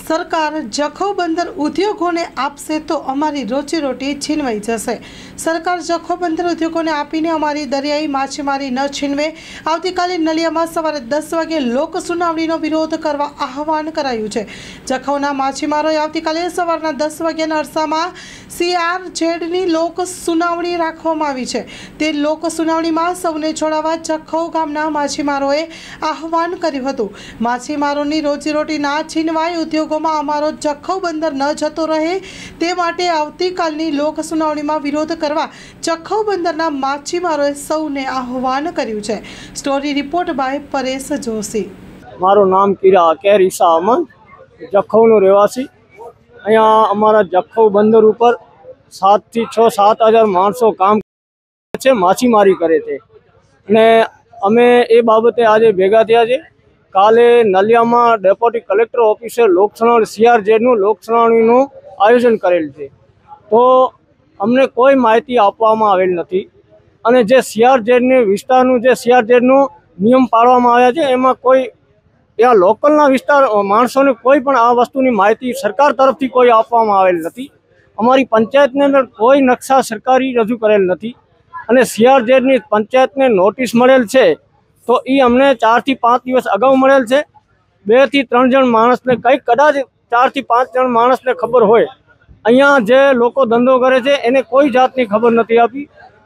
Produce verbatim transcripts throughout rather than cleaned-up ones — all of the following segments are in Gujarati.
સરકાર જખૌ બંદર ઉદ્યોગોને આપશે તો અમારી રોજીરોટી છીનવાઈ જશે। સરકાર જખૌ બંદર ઉદ્યોગોને આપીને અમારી દરિયાઈ માછીમારી ન છીનવે। આવતીકાલે નલિયામાં સવારે દસ વાગે લોક સુનાવણીનો વિરોધ કરવા આહવાન કરાયું છે। જખૌના માછીમારોએ આવતીકાલે સવારના દસ વાગ્યાના અરસામાં સીઆરઝેડની લોક સુનાવણી રાખવામાં આવી છે। તે લોક સુનાવણીમાં સૌને જોડાવા જખૌ ગામના માછીમારોએ આહવાન કર્યું હતું। માછીમારોની રોજીરોટી ના છીનવાય, ઉદ્યોગોમાં અમારો જખૌ બંદર ન જતો રહે તે માટે આવતીકાલની લોક સુનાવણીમાં વિરોધ કરવા જખૌ બંદરના માછીમારોએ સૌને આહવાન કર્યું છે। Story report by Paresh Joshi. મારું નામ કિરા કેર ઈસા અમન, જખૌનો રહેવાસી। અહીંયા અમારા જખૌ બંદર ઉપર સાત થી છ સાત હજાર માણસો કામ છે, માછીમારી કરે છે અને અમે એ બાબતે આજે ભેગા થયા છે। કાલે નલિયામાં ડેપ્યુટી કલેક્ટર ઓફિસે લોક સુનાવણી સીઆરઝેડનું લોક સુનાવણીનું આયોજન કરેલ છે, તો અમને કોઈ માહિતી આપવામાં આવેલ નથી અને જે સીઆરઝેડની વિસ્તારનું જે સીઆરઝેડનું નિયમ પાડવામાં આવ્યા છે એમાં કોઈ ત્યાં લોકલના વિસ્તાર માણસોને કોઈ પણ આ વસ્તુની માહિતી સરકાર તરફથી કોઈ આપવામાં આવેલ નથી। અમારી પંચાયતની અંદર કોઈ નકશા સરકારી રજૂ કરેલ નથી અને સીઆરઝેડની પંચાયતને નોટિસ મળેલ છે તો એ અમને ચારથી પાંચ દિવસ અગાઉ મળેલ છે। બે થી ત્રણ જણ માણસને કંઈક કદાચ ચારથી પાંચ જણ માણસને ખબર હોય। અહીંયા જે લોકો ધંધો કરે છે એને કોઈ જાતની ખબર નથી આપી।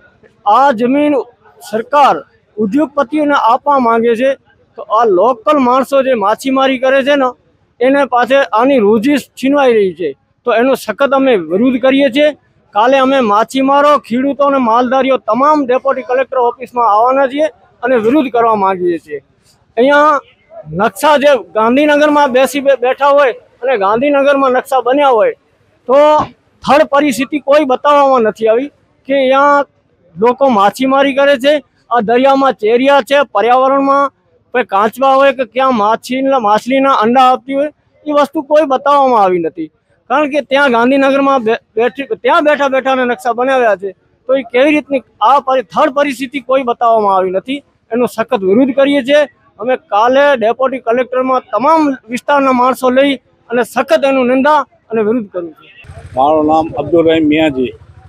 આ જમીન સરકાર ઉદ્યોગપતિઓને આપવા માંગે છે તો આ લોકલ માણસો જે માછીમારી કરે છે ને એને પાસે આની રોજી છીનવાઈ રહી છે, તો એનો સખત અમે વિરોધ કરીએ છીએ। કાલે અમે માછીમારો, ખેડૂતો અને માલધારીઓ તમામ ડેપ્યુટી કલેક્ટર ઓફિસમાં આવવાના છીએ અને વિરોધ કરવા માંગીએ છીએ। અહીંયા નકશા જે ગાંધીનગરમાં બેસી બેઠા હોય અને ગાંધીનગરમાં નકશા બન્યા હોય તો થર્ડ પરિસ્થિતિ કોઈ બતાવવામાં નથી આવી કે અહીંયા લોકો માછીમારી કરે છે। આ દરિયામાં ચેરિયા છે, પર્યાવરણમાં કોઈ કાચબા હોય કે ક્યાં માછીના માછલીના અંડા આપતી હોય એ વસ્તુ કોઈ બતાવવામાં આવી નથી, કારણ કે ત્યાં ગાંધીનગરમાં બેઠી ત્યાં બેઠા બેઠાના નકશા બનાવ્યા છે, તો એ કેવી રીતની આ થર્ડ પરિસ્થિતિ કોઈ બતાવવામાં આવી નથી। એનો સખત વિરોધ કરીએ છીએ। અમે કાલે ડેપ્યુટી કલેક્ટરમાં તમામ વિસ્તારના માણસો લઈ અને સખત એનું નિંદા અને વિરોધ કર્યું છે। મારું નામ અબ્દુલ રહીમ મિયાજી।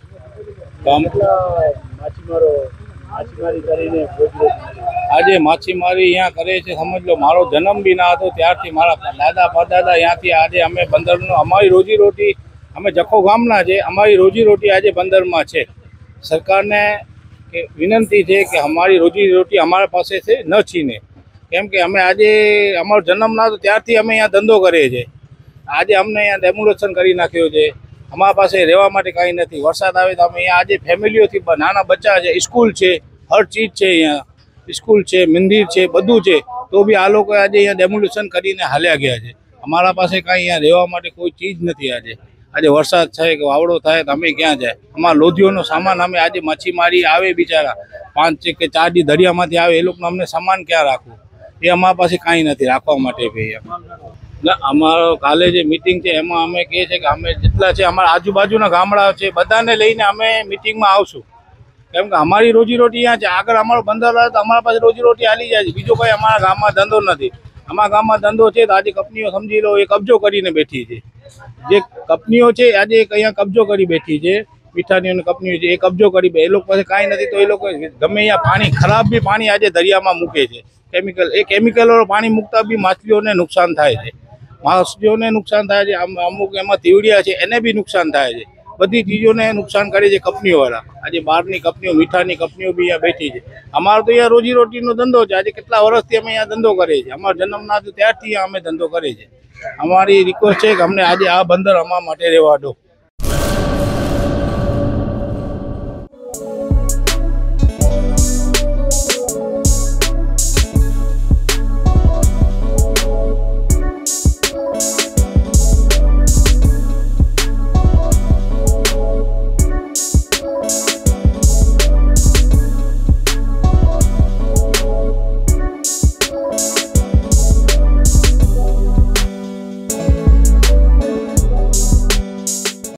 માછીમારો માછીમારી કરીને આજે માછીમારી અહીંયા કરે છે, સમજ લો મારો જન્મ બી ના હતો ત્યારથી મારા દાદા પરદાદા અહીંયાથી આજે અમે બંદરનો અમારી રોજીરોટી અમે જખૌ ગામના છે, અમારી રોજીરોટી આજે બંદરમાં છે। સરકારને કે વિનંતી છે કે અમારી રોજીરોટી અમારા પાસેથી ન છીને, કેમ કે અમે આજે અમારો જન્મ ના હતો ત્યારથી અમે અહીંયા ધંધો કરીએ છીએ। આજે અમને અહીંયા ડેમોલેશન કરી નાખ્યો છે, અમારા પાસે રહેવા માટે કાંઈ નથી। વરસાદ આવે તો અમે અહીંયા આજે ફેમિલીઓથી નાના બચ્ચા છે, સ્કૂલ છે, હર ચીજ છે, અહીંયા સ્કૂલ છે, મંદિર છે, બધું છે, તો બી આ લોકો આજે અહીંયા ડેમોલેશન કરીને હાલ્યા ગયા છે। અમારા પાસે કાંઈ અહીંયા રહેવા માટે કોઈ ચીજ નથી। આજે આજે વરસાદ થાય કે વાવડો થાય તો અમે ક્યાં જાય? અમારા લોધીઓનો સામાન અમે આજે માછીમારી આવે બિચારા પાંચ કે ચાર દી દરિયામાંથી આવે, એ લોકોનો અમને સામાન ક્યાં રાખવું? એ અમારા પાસે કાંઈ નથી રાખવા માટે ભાઈ। ના, અમારો કાલે જે મિટિંગ છે એમાં અમે કહે છે કે અમે જેટલા છે અમારા આજુબાજુના ગામડા છે બધાને લઈને અમે મિટિંગમાં આવશું, કેમ કે અમારી રોજીરોટી અહીંયા છે। આગળ અમારો બંદર આવે તો અમારા પાસે રોજીરોટી હાલી જાય છે, બીજો કોઈ અમારા ગામમાં ધંધો નથી। અમારા ગામમાં ધંધો છે તો આજે કંપનીઓ સમજી લો એ કબજો કરીને બેઠી છે। જે કંપનીઓ છે આજે અહીંયા કબજો કરી બેઠી છે, મીઠાનીઓની કંપનીઓ છે એ કબજો કરી, એ લોકો પાસે કાંઈ નથી તો એ લોકો ગમે અહીંયા પાણી ખરાબ બી પાણી આજે દરિયામાં મૂકે છે, કેમિકલ એ કેમિકલવાળું પાણી મૂકતા બી માછલીઓને નુકસાન થાય છે, માછલીઓને નુકસાન થાય છે, અમુક એમાં તીવડિયા છે એને બી નુકસાન થાય છે, બધી ચીજોને નુકસાન કરે છે કંપનીઓવાળા। આજે બહારની કંપનીઓ, મીઠાની કંપનીઓ બી અહીંયા બેઠી છે। અમારો તો અહીંયા રોજીરોટીનો ધંધો છે। આજે કેટલા વર્ષથી અમે અહીંયા ધંધો કરીએ છીએ, અમારો જન્મના ત્યારથી અમે ધંધો કરીએ છીએ। અમારી રિક્વેસ્ટ છે કે અમને આજે આ બંદર અમારા માટે રહેવા દો।